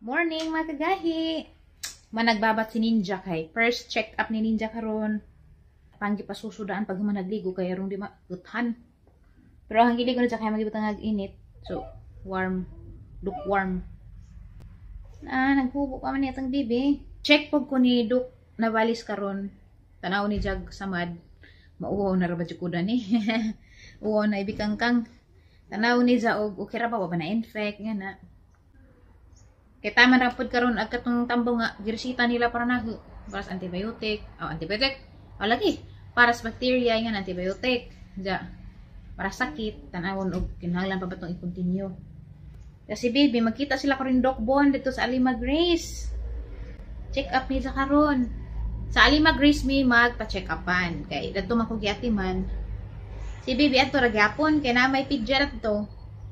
Morning mga kagahi. Managbabat si Ninja kay. First check up ni Ninja karon. Panggi pa susudaan pag managligo kay arong di mauthan. Pero ang giligo na siya kaya magibutang init. So, warm. Lukewarm. Naghubo pa man itong bibi. Check pag ko ni Duk nabalis karon. Tanaw ni Jag samad. Mauwaw na rabad ko ni. Uwaw na ibikang kang. Tanaw ni Zaog. Okay ra ba na infect nga na. Kaya tama na po karon ang katong tambaw nga giresita nila para na para sa antibiotic. Antibiotic. Lagi. Para sa bacteria nga antibiotic. Ja. Para sakit. Tanawon og kinahanglan pa ba itong i-continue. Kasi baby, magkita sila karon Doc Bon dito sa Alima Grace. Check up ni sa karon. Sa Alima Grace mi magpa-check upan. Kay dito man ko giatiman. Si baby ato ra gyapon kay na may pidger to.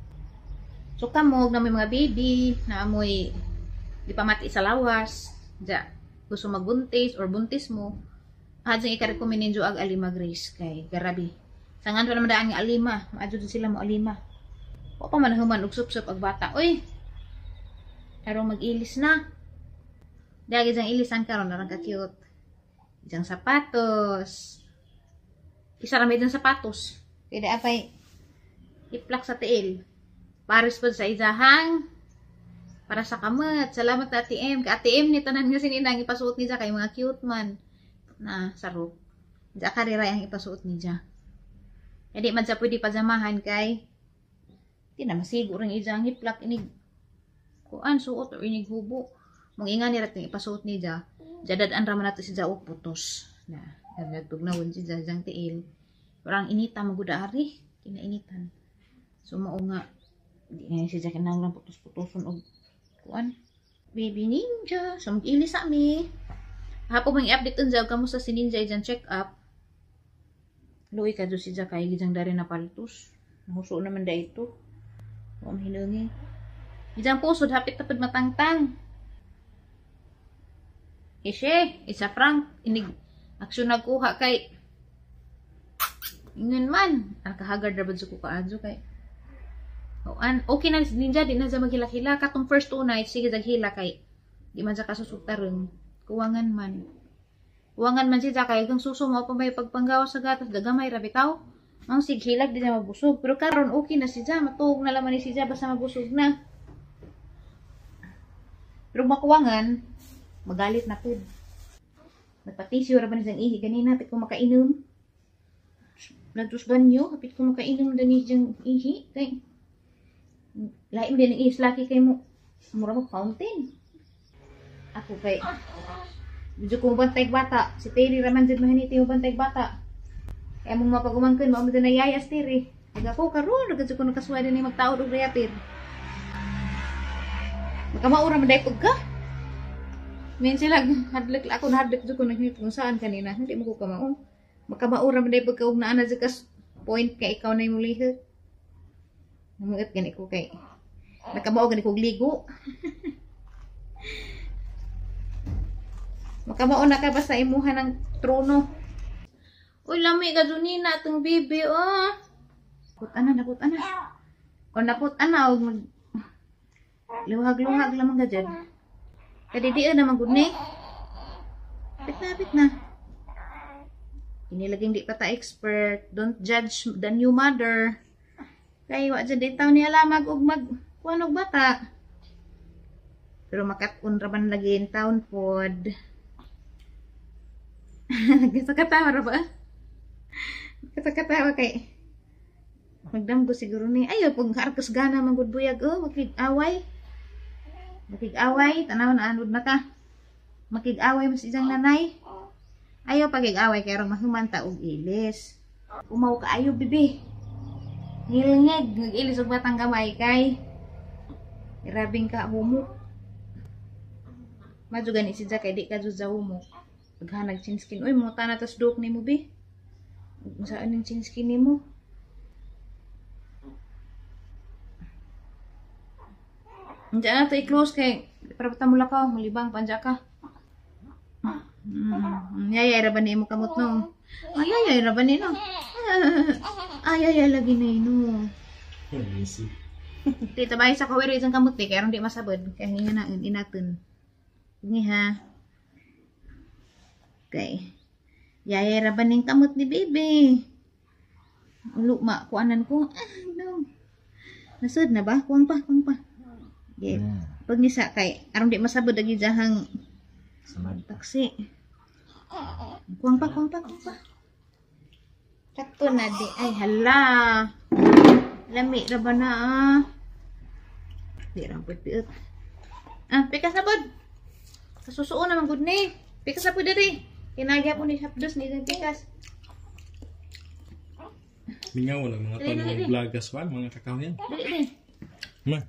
So kamog na may mga baby na amoy di pa mati sa lawas. Ja, gusto magbuntis or buntis mo. Hadjang ika-recommend ninyo ag Alima Grace kay garabi. Sangan pa naman daan nga Alima, maadyo sila mo Alima. Wa pa man human og sup-sup ag bata. Oy. Arong mag-ilis na. Dagi jang ilisan karon narang ka cute. Jang sapatos. Isa ra may sapatos. Kay da apay iplak sa tiil. Pares po sa izahang para sa kamot. Salamat sa ATM. Ka-ATM ni tanan nga sininang ipasuot ni kay mga cute man na sarap. Diya karira ang ipasuot ni Diya. Hindi man sa pwede pajamahan kay di na masiguro ng izahang hiplak inig kuan suot o inig hubo. Mong inga ni rating ipasuot ni Diya. Jadad-an raman nato si Diya og putos. Na nagtugnawon si Diya jang tiil. Parang inita maguda ari. Kinainitan. So mao nga di na siya kinahanglan putos-putoson og kuan. Baby Ninja, so mag-ili sa mi. Hapo mang i-update unsa kamusta si Ninja ijang check up. Luoy ka si Jack kay gijang dari na paltos. Huso naman da ito. Wa mahinungi. Gijang pusod hapit tapad matangtang. Ishe, isa frank inig aksyon nagkuha kay ingon man ang kahagard ra bad ko kaadyo kay okay na Ninja di na sa maghila-hila katong first 2 nights sige daghila kay di man sa kasusutareng kuwangan man siya kay kung suso mo pa may pagpanggawa sa gatas dagamay ra bitaw ang sighilag di na mabusog pero karon okay na siya matuog na laman ni siya basta mabusog na pero makuwangan magalit na pud nagpatisyo ra ba ni sang ihi ganina hapit ko makainom nagtus banyo hapit ko makainom dani jang ihi kay lain din ang islaki kay mo mura mo fountain ako kay medyo kong bantay bata si Terry raman dyan mahaniti yung bantay bata kaya mong mapagumangkin mo din na yayas Terry nag ako karoon nagkadyo ko nakasway din yung magtaod og reapir makamaura maday pag ka min sila hadlik ako na hadlik dyan ko naghinit kung saan kanina hindi mo ko kamaon makamaura maday pag ka huwag na ana dyan point kay ikaw na yung mulihit namuit gani ko kay nakabao gani ko ligo makabao na ka ba sa imuhan ng trono uy lami ka dunina itong bibi naput ana o naput ana o mag luhag lamang ka dyan kadidiin naman gud ni pit na inilaging di pa ta expert don't judge the new mother kay wa dyan din taon niya lamag og kuanog bata. Pero makatun raman lagi in taon pod. Nagkatawa ra ba? Nagkatawa kay magdamgo siguro ni ayo pag harkos gana man gud buyag makig-away. Tanaw na anod na ka. Makig-away mas ijang nanay. Ayo pagig-away kay ron mahumanta og ilis. Umaw ka ayo bibi. Ngilngeg, nag-ilis og batang gamay kay irabing ka humok. Madyo gani si Jack kay di ka jud sa humok. Paghanag chinskin, uy mo tana tas duk nimo bi. Saan ning chinskin nimo? Diyan na to i-close kay para patamula ka, malibang panja ka. Yaya ra ba nimo kamot no? Ay ra ba nino? Ay lagi na ino. Di tabay sa kawiri isang kamot eh, kaya ron di masabod. Kaya nga na, inatun. Ini ha. Okay. Yaya raban ng kamot ni baby. Lukma, kuanan ko. No. Nasud na ba? Kuwang pa. Okay. Pag nisa kay, aron di masabod lagi jahang taksi. Kuwang pa. Sakto na di. Ay, hala. Lami ra ba na Di rampot piot. Pikas na pod. Kasusuo naman good ni. Pikas na pod diri. Kinagya po ni hapdos ni pikas. Mingaw lang mga tanong vlogas pa, mga kakahuyan. Ma.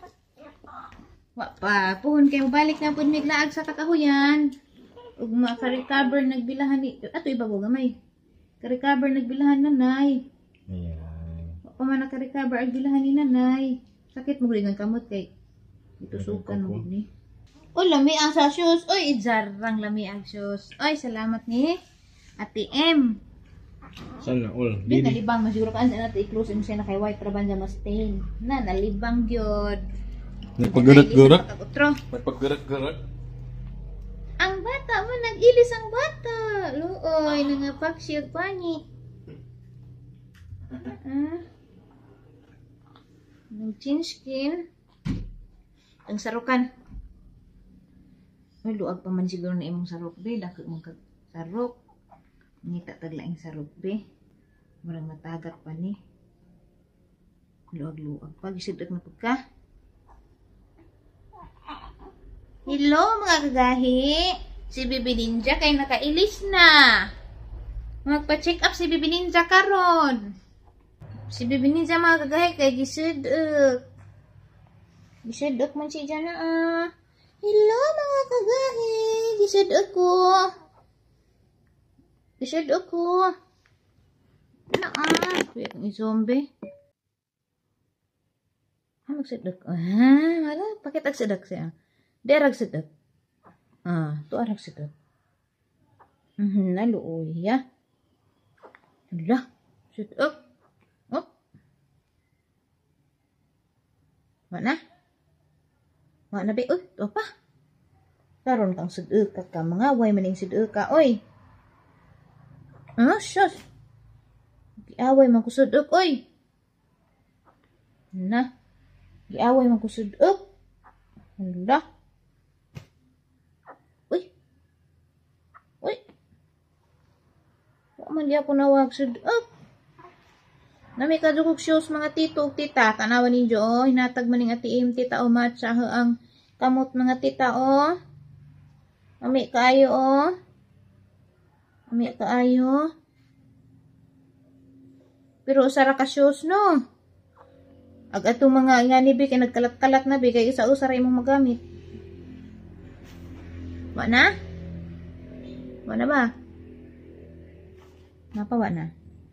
Wa pa, puhon kay balik na pud miglaag sa kakahuyan. Ug maka-recover nagbilahan ni ato ibabaw gamay. Ka-recover nagbilahan nanay. Ayan. Wa pa man naka-recover ang bilahan ni nanay. Sakit mo gud kamot kay itusukan mo ni. Oy, lami ang sa shoes. Oy, jarang lami ang shoes. Oy, salamat ni Ate M. Sana all. Di nalibang masiguro kaan sa natin i-close mo siya na kay white raban dyan stain. Na nalibang gyud. Nagpagarat-garat. Nagpagarat-garat. Ang bata mo nag-ilis ang bata. Luoy nangapaksiyag pani. Nag-change skin. Ang sarukan. Ay, luag pa man siguro na imong sarok be. Dako mong sarok. Ngita taglaing sarok be. Marang matagat pa ni. Luag-luag pa. Gisidot na pagka. Hello mga kagahi. Si Bibi Ninja kay nakailis na. Magpa-check up si Bibi Ninja karon. Si Bibi Ninja mga kagahi kay gisidot. Gisidot man si Jana Hello mga kagahi. Gisidot ko. Gisidot ko. Kuya kang zombie. Magsidot ko. Wala. Pakit agsidot siya. Derag sedap. Tu arag sedap. Naluoy ya. Lah, sedap. Oh. Mana? Mana be? Uy, apa? Karon kang sedek ka mangaway maning sedek ka, oy. Sus. Giaway man ko sedek, oy. Nah. Giaway man ko sedek. Lah. Man di ako nawag sud nami kadukog shows mga tito ug tita tanawan ninyo hinatag maning atiim tita o matcha ang kamot mga tita ami kaayo ami kaayo pero usara ka shows no ag atong mga ngani bi kay nagkalat-kalat na bi kay isa usara imong magamit wa na ba Napawa na.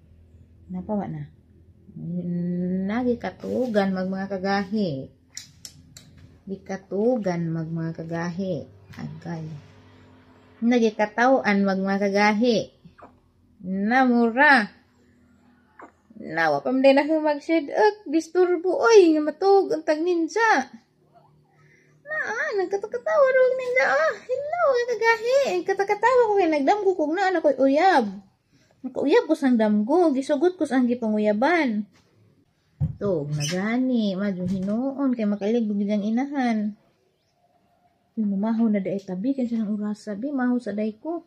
Nagikatugan mag mga kagahi. Gikatugan mag mga kagahi. Agay. Nagikatawan mag mga kagahi. Namura. Nawa pam din ako mag-sheduk. Disturbo. Oy, nga matug ang tag ninja. Nagkatakatawa rin ninja. Hello, kagahi. Katakatawa ko kay nagdamgo kong na anak ko'y uyab. Nakauyab ko sang damgo, gisugot ko sang gipanguyaban. Tog na gani, madyo hinoon, kay makaligog diyang inahan. Yung mamahaw na daay tabi, kaya siya ng oras sabi, mahaw sa day ko.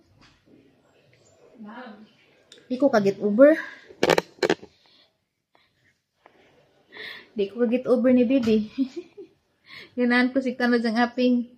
Di ko kagit over. Di ko kagit over ni Bibi. Ganahan ko si Kano diyang aping.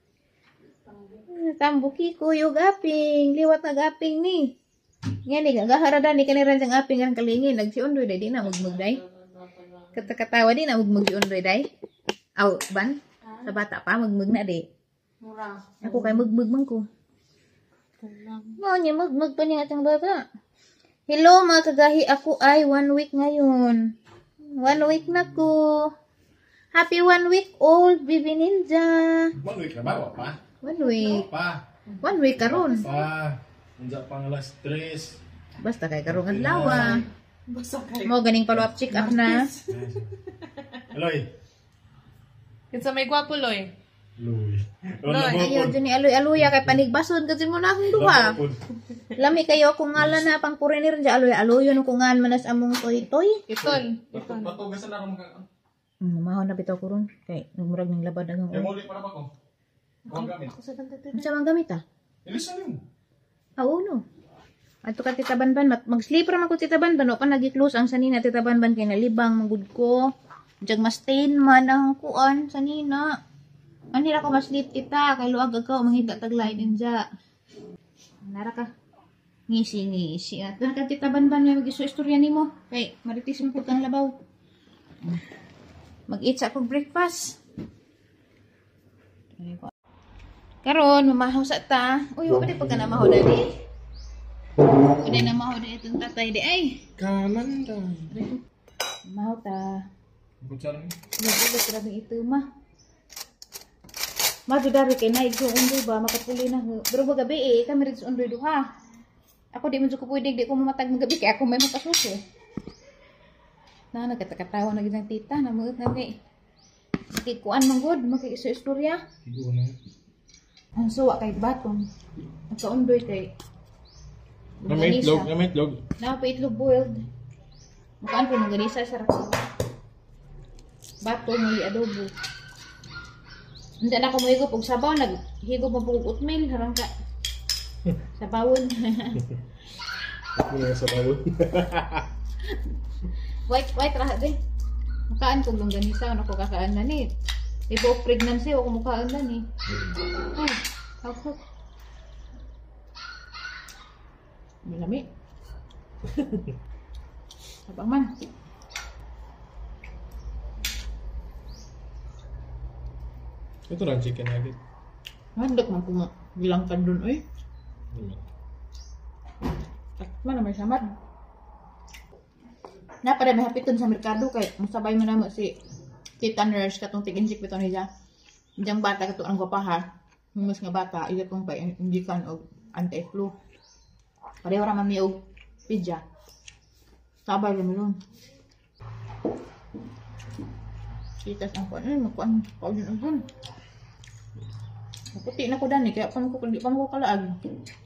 Tambuki ko, yung aping, liwat na aping ni. Ngani gaharada ni kaniran sang aping ang kalingin nagsiundoy day di na mugmugday. Kata-katawa di na mugmug-undoy day. Aw ban sa bata pa mugmug na di. Ako kay mugmug man ko. Mo nya mugmug pa niya atong bata. Hello mga kagahi, ako ay 1 week ngayon. 1 week na ko. Happy 1 week old Bibi Ninja. 1 week na ba pa? 1 week. Pa. 1 week karon. Pa. Unsa pang alas 3. Basta kay karong adlaw. Mo ganing follow up check up na. Aloy. Kinsa may gwapo, Loy? Loy. Ayaw dyan ni aloy-aloya kay panigbason kasi mo na akong duha. Lami kayo kung ngalan na pang foreigner dyan aloy-aloy yun kung ngalan manas among toy-toy. Iton. Patugasan na rin mga... Mahon na bitaw ko ron. Kay nagmurag ng labad ang muli para ba ko? Huwag gamit. Ano sa mga gamit ah? Ilisan yun. Oo no. Ato ka tita Banban, mag-sleeper man ko tita Banban, o pa nag-close ang sanina tita Banban kay nalibang magud ko. Diyan ma-stain man ang kuan sanina. Anira ko ma-sleep tita, kay luag ka manghita taglay din dya. Nara ka. Ngisi. At doon ka tita Banban may mag-iso istorya nimo. Kay maritis mo kang labaw. Mag-eat sa akong breakfast. Karon mamahaw sa ta. Uy, pwede pagka namahaw dali. Pwede namahaw dali itong tatay di ay. Kaman da. Mamahaw ta. Kutsara ni. Nagulog grabe ito ma. Madudari kay naig so undoy ba makapuli na. Pero gabi kami rin sa undoy duha. Ako di man ko pwede di ko mamatag ng gabi kay ako may mapasuso. Na nagkatakatawa na gid tita na mga nabi. Kikuan man gud makiiso istorya. Igo na. Ang suwa kay batong. Ang kaundoy kay Gamay itlog. Napa itlog boiled. Mukaan ko ng ganisa sarap. Batong muli adobo. Hindi na ako mahigop og sabaw. Naghigop mo pong oatmeal. Harang ka. Sabawon. Ako na sa bawon. White rahat din. Mukaan ko ng ganisa. Ano ko kakaan na ni. Ipo pregnancy. Ako mukaan na ni. Ay. Hawak. Malami. Abang man. Ito lang chicken nugget. Handok man kung bilangkan dun. Uy. Mana may samad. Napada may hapiton sa merkado kay musabay man namo si Tita Nurse katong tiginsik bitaw niya. Diyang bata kato ang gwapaha. Mas nga bata iya kong pa indikan og anti-flu. Pareho ra man mi og pidya. Sabay ra milon. Kita ang kuan magkuan paulin ugon. Puti na ko dani kaya pan ko kundi pan ko kalaag.